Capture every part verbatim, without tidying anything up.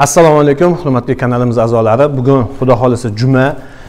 Assalomu alaykum, hurmatli kanalimiz a'zolari. Bugun xudo xolisa juma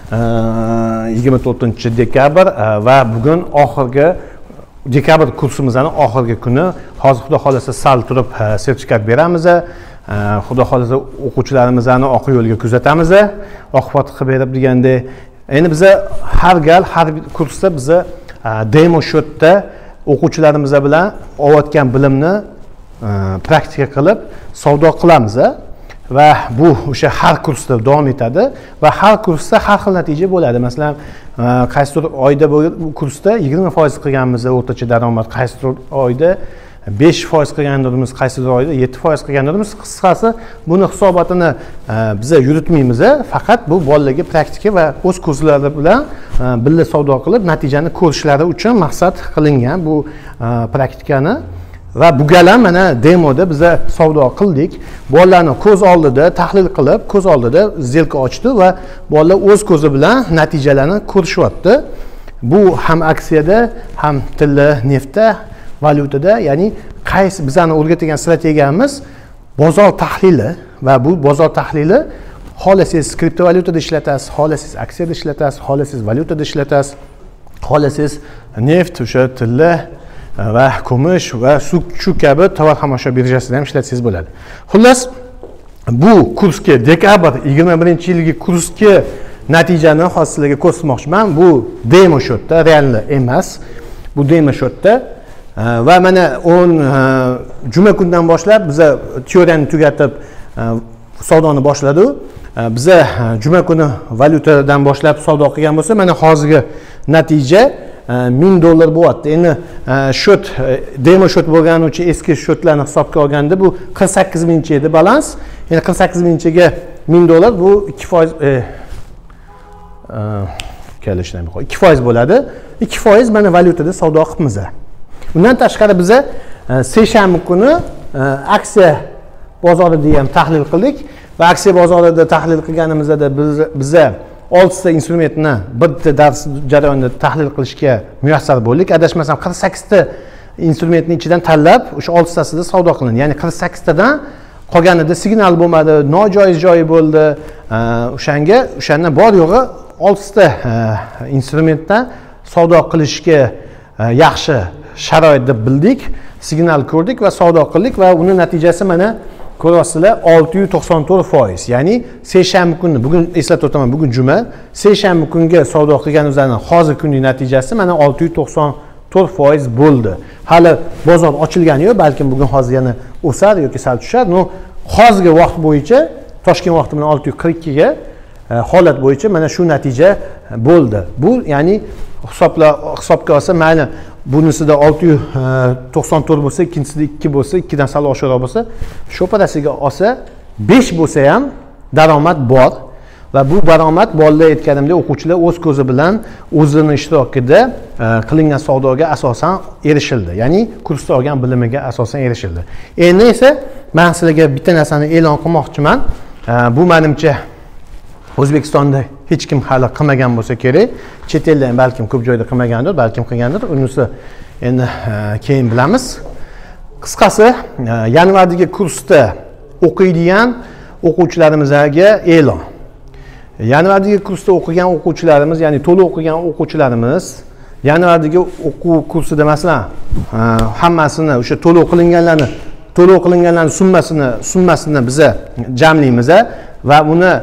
yigirma to'rtinchi dekabr va bugun oxirgi dekabr kursimizning oxirgi kuni. Hozir xudo xolisa sal turib sertifikat beramiz. Xudo xolisa o'quvchilarimizni oq yo'lga kuzatamiz. Oqibati qilib berib deganda, endi biz har gal har kursda biz demo shotda o'quvchilarimiz bilan olayotgan bilimni praktika qilib savdo qilamiz. Va bu o'sha har kursda davom etadi va har kursda har xil natija bo'ladi. Masalan, qaysidir oyda bu kursda yigirma foiz qilganmiz o'rtacha daromad, qaysidir oyda besh foiz qilganimiz, qaysidir oyda yetti foiz qilganimiz. Qisqasi, buni hisobotini biz yuritmaymiz, faqat bu bolalarga praktika va o'z ko'zlari bilan birga savdo qilib natijani ko'rishlari uchun maqsad qilingan bu praktikani. Va bu galam mana demoda biz savdo qildik. Bolalarni ko'z oldida tahlil qilib, ko'z oldida zelka ochdi va bolalar o'z ko'zi bilan natijalarni ko'rishyapti. Bu ham aksiyada, ham tilla, neftda, valyutada, ya'ni qaysi bizani o'rgatgan strategiyamiz bozor tahlili va bu bozor tahlili xohlasangiz kriptovalyutada ishlatasiz, xohlasangiz aksiyada ishlatasiz, xohlasangiz valyutada ishlatasiz, xohlasangiz neft, o'sha tilla va kumush va shu kabi tovar xomashyo birjasida ham ishlatsangiz bo'ladi. Xullas, bu kursga dekabr yigirma birinchi yilgi kursga natijani hozir sizlarga ko'rsatmoqchiman. Bu demo shotda, realni emas. Bu demo shotda va mana o'n juma kundan boshlab biz teoriyani tugatib savdoni boshladik. Biz juma kuni valyutadan boshlab savdo qilgan bo'lsa, mana hozirgi natija ming dollar bo'lyapti. Endi shot demo shot bo'lgani uchun eski shotlarni hisobga olganda bu qirq sakkiz mingcha edi balans. Endi qirq sakkiz mingchaga ming dollar bu ikki foiz kelishdan qo'y ikki foiz bo'ladi. ikki foiz mana valyutada savdo qilamiz. Bundan tashqari biz seshanba kuni aksiya bozorida ham tahlil qildik va aksiya bozorida tahlil qilganimizda biz biz oltita instrumentni bitta dars jarayonida tahlil qilishga muyassar bo'ldik. Adashmasam qirq sakkizta instrumentning ichidan tanlab o'sha oltitasida savdo qilindi. Ya'ni qirq sakkiztadan qolganida signal bo'lmadi, nojoiz joyi bo'ldi. O'shanga o'shandan bor yo'g'i oltita instrumentdan savdo qilishga yaxshi sharoit deb bildik, signal ko'rdik va savdo qildik va uni natijasi mana ko'ryapsizlar, olti yuz to'qson to'rt foiz. Ya'ni seshanba kuni, bugun eslatib o'taman, bugun juma, seshanba kunga savdo qilganimizning hozir kunning natijasi mana olti yuz to'qson to'rt foiz bo'ldi. Hali bozor ochilgani yo'q, balkim bugun hozir yana o'sar yoki sal tushar. No, hozirgi vaqt bo'yicha Toshkent vaqti bilan olti yuz qirq ikki ga holat bo'yicha mana shu natija bo'ldi. Bu ya'ni hisobla hisobga olsa, mayli bunisida olti yuz to'qson to'rt bo'lsa, ikkinchisida ikki bo'lsa, ikki dan sal oshiqroq bo'lsa, sho'parasiga olsa besh bo'lsa ham daromad bor va bu daromad bolalar aytganimdek o'quvchilar o'z ko'zi bilan o'zining ishtirokida qilingan savdoga asosan erishildi. Ya'ni kursda olgan bilimiga asosan erishildi. Endi esa men sizlarga bitta narsani e'lon qilmoqchiman. Bu menimcha O'zbekistonda hech kim hali qilmagan bo'lsa kerak. Chet elda ham balkim ko'p joyda qilmagandir, balkim qilgandir. Unisi endi keyin bilamiz. Qisqasi, yanvardagi kursda o'qiydigan o'quvchilarimizga e'lon. Yanvardagi kursda o'qigan o'quvchilarimiz, ya'ni to'liq o'qigan o'quvchilarimiz yanvardagi o'quv kursida masalan hammasini o'sha to'liq qilinganlarni, to'liq qilinganlarning summasini, summasini biz jamlaymiz va uni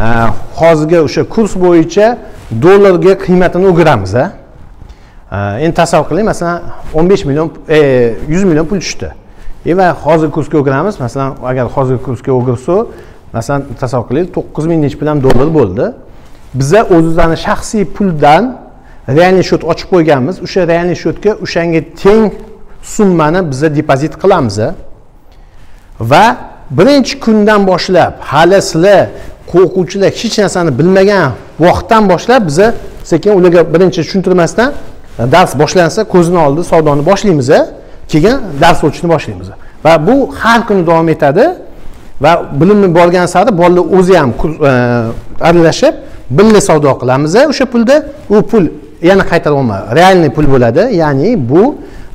hozirgi o'sha kurs bo'yicha dollarga qiymatini o'giramiz. Endi tasavvur qiling, masalan o'n besh million, yuz million pul tushdi. E va hozirgi kursga o'giramiz. Masalan, agar hozirgi kursga o'girsa, masalan tasavvur qiling, to'qqiz ming necha pul ham dollar bo'ldi. Biz o'zimizning shaxsiy puldan realniy shot ochib qo'yganmiz. O'sha realniy shotga o'shanga teng summani biz depozit qilamiz. Va birinchi kundan boshlab hali sizlar o'quvchilar hech narsani bilmagan vaqtdan boshlab biz sekin ularga birinchi tushuntirmasdan dars boshlansa ko'zini oldida savdoni boshlaymiz, keyin dars o'tishni boshlaymiz. Va bu har kuni davom etadi va bilimni borgan sari bolalar o'zi ham aralashib birga savdo qilamiz. O'sha pulda u pul yana qaytarib olmaydi. Realniy pul bo'ladi, ya'ni bu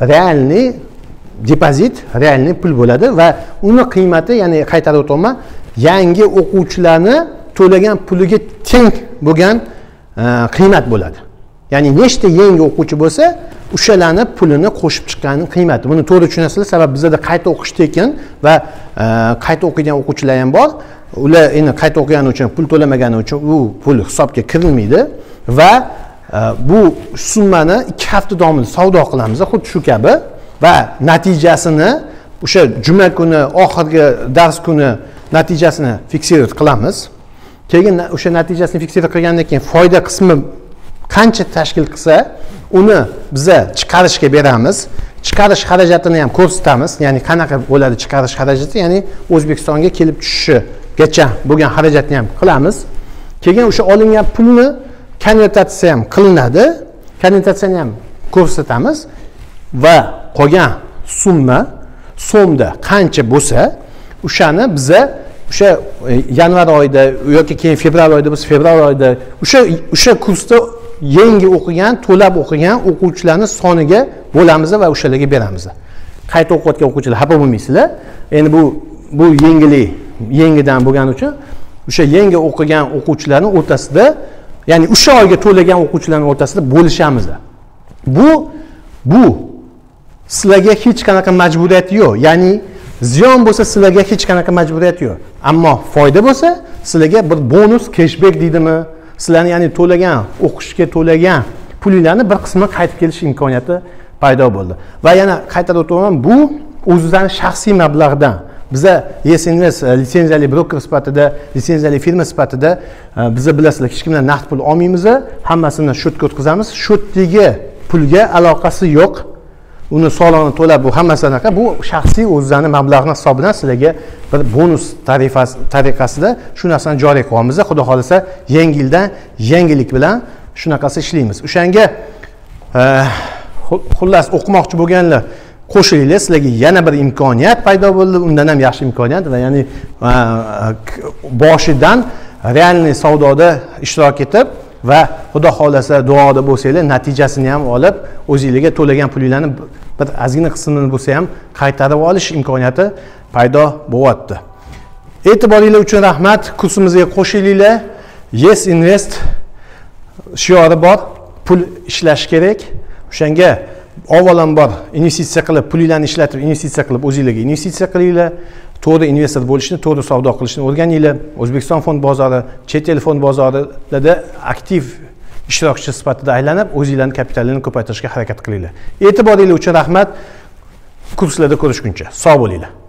realniy depozit, realniy pul bo'ladi va uni qiymati, ya'ni qaytarib o'taman, yangi o'quvchilarni to'lagan puliga teng bo'lgan qiymat bo'ladi. Ya'ni nechta yangi o'quvchi bo'lsa, o'shalarni pulini qo'shib chiqqanining qiymati. Buni to'g'ri tushunasizlar, sababi bizda qayta o'qishda ekan va qayta o'qigan o'quvchilar ham bor. Ular endi qayta o'qigani uchun pul to'lamagani uchun u pul hisobga kirilmaydi va bu summani ikki hafta davomida savdo qilamiz, xuddi shu kabi va natijasini o'sha juma kuni oxirgi dars kuni natijasini fiksировать qilamiz. Keyin o'sha natijasini fiksировать qilgandan keyin foyda qismi qancha tashkil qilsa, uni biza chiqarishga beramiz. Chiqarish xarajatini ham ko'rsatamiz. Ya'ni qanaqa bo'ladi chiqarish xarajati, ya'ni O'zbekistonga kelib tushishigacha bo'lgan xarajatni ham qilamiz. Keyin o'sha olingan pulni konvertatsiya ham qilinadi. Konvertatsiyani ham ko'rsatamiz va qolgan summa so'mda qancha bo'lsa, o'shani biza o'sha yanvar oyida yoki keyin fevral oyida bo'lsa, fevral oyida o'sha o'sha kursda yangi o'qigan, to'lab o'qigan o'quvchilarning soniga bo'lamiz va o'shalarga beramiz. Qayta o'qiyotgan o'quvchilar xafa bo'lmaysizlar. Endi bu bu yangilik, yangidan bo'lgani uchun o'sha yangi o'qigan o'quvchilarning o'rtasida, ya'ni o'sha oyga to'lagan o'quvchilarning o'rtasida bo'lishamiz. Bu bu sizlarga hech qanaqa majburiyat yo'q. Ya'ni ziyon bo'lsa sizlarga hech qanaqa majburiyat yo'q. Ammo foyda bo'lsa sizlarga bir bonus, cashback deydimi? Sizlarni ya'ni to'lagan, o'qishga to'lagan pulinglarni bir qismi qaytib kelish imkoniyati paydo bo'ldi. Va yana qaytarib o'taman, bu o'zingizning shaxsiy mablag'dan. Biza Yes Invest litsenziyali broker sifatida, litsenziyali firma sifatida biza bilasizlar, hech kimdan naqd pul olmaymiz, hammasini shotga o'tkazamiz. Shotdagi pulga aloqasi yo'q. Uni solig'ini to'lab bu hammasi anaqa, bu shaxsiy o'zingizning mablag'ning hisobidan sizlarga bir bonus tarifasi tariqasida shu narsani joriy qilamiz. Xudo xolasa yangi yildan yangilik bilan shunaqasi ishlaymiz. O'shanga xullas o'qimoqchi bo'lganlar qo'shilinglar, sizlarga yana bir imkoniyat paydo bo'ldi, undan ham yaxshi imkoniyat va ya'ni boshidan realniy savdoda ishtirok etib va xudo xolasa duoda bo'lsanglar, natijasini ham olib, o'zingizga to'lagan pulinglarni bir ozgina qismini bo'lsa ham qaytarib olish imkoniyati paydo bo'lyapti. E'tiboringiz uchun rahmat. Kursimizga qo'shilinglar. Yes Invest shiori bor, pul ishlash kerak. O'shanga avvalambor investitsiya qilib, pulinglarni ishlatib, investitsiya qilib, o'zingizga investitsiya qilinglar. To'g'ri investor bo'lishni, to'g'ri savdo qilishni o'rganinglar. O'zbekiston fond bozori, chet el fond bozorlarida aktiv ishtirokchi sifatida aylanib, o'zingizlarning kapitalini ko'paytirishga harakat qilinglar. E'tiboringiz uchun rahmat. Kurslarda ko'rishguncha sog' bo'linglar.